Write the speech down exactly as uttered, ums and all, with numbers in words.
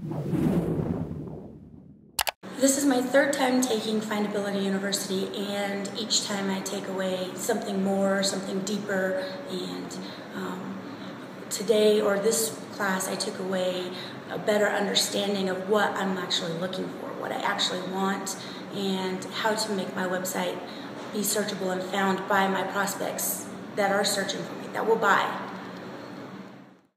This is my third time taking Findability University, and each time I take away something more, something deeper, and um, today, or this class, I took away a better understanding of what I'm actually looking for, what I actually want, and how to make my website be searchable and found by my prospects that are searching for me, that will buy.